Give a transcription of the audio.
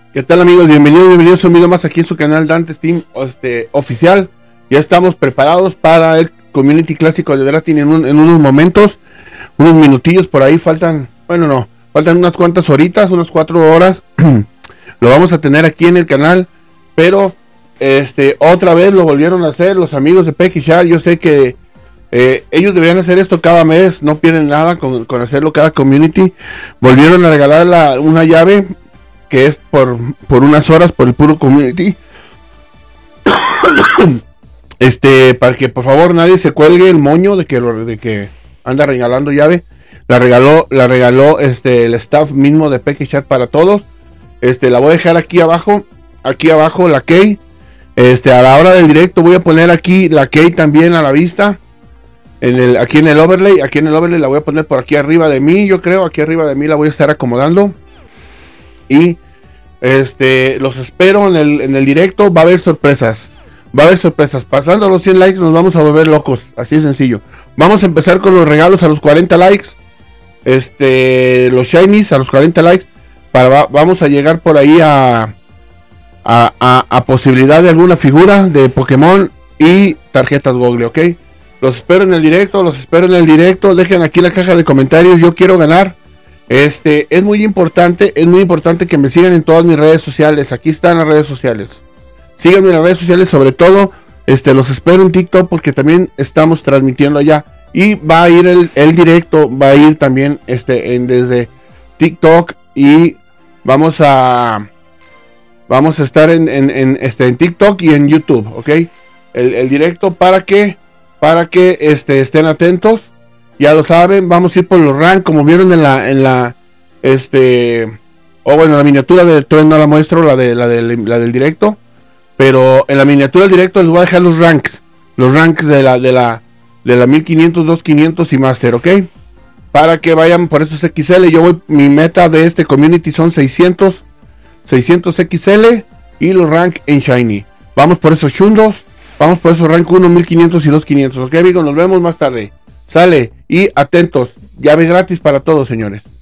¿Qué tal, amigos? Bienvenidos a un video más aquí en su canal Dantes Team oficial. Ya estamos preparados para el Community Clásico de Dratin en unos momentos, unos minutillos por ahí. Faltan unas cuantas horitas, unas 4 horas. Lo vamos a tener aquí en el canal, pero otra vez lo volvieron a hacer los amigos de PeggyShark. Yo sé que ellos deberían hacer esto cada mes, no pierden nada con hacerlo cada community. Volvieron a regalar una llave que es por unas horas por el puro community. Para que por favor nadie se cuelgue el moño de que anda regalando llave. La regaló el staff mismo de PeggyShark para todos. La voy a dejar aquí abajo la key. A la hora del directo voy a poner aquí la key también a la vista. Aquí en el overlay la voy a poner por aquí arriba de mí. Yo creo aquí arriba de mí la voy a estar acomodando. Y los espero en el directo. Va a haber sorpresas. Pasando los 100 likes nos vamos a volver locos. Así de sencillo. Vamos a empezar con los regalos a los 40 likes. Los shinies a los 40 likes. Vamos a llegar por ahí a posibilidad de alguna figura de Pokémon y tarjetas Google, ¿ok? Los espero en el directo. Dejen aquí en la caja de comentarios. Yo quiero ganar. Es muy importante que me sigan en todas mis redes sociales. Aquí están las redes sociales. Síganme en las redes sociales, sobre todo. Los espero en TikTok porque también estamos transmitiendo allá. Y va a ir el directo, va a ir también desde TikTok. Y vamos a estar en TikTok y en YouTube, ¿ok? El directo para que estén atentos. Ya lo saben, vamos a ir por los rank, como vieron en la miniatura de Trend no la muestro, la del directo, pero en la miniatura del directo les voy a dejar los ranks de la 1500, 2500 y Master, ¿ok? Para que vayan por esos XL. Mi meta de este community son 600 XL y los rank en Shiny. Vamos por esos chundos, vamos por esos rank 1, 1500 y 2500, ¿ok, amigos? Nos vemos más tarde. Sale, y atentos, llave gratis para todos, señores.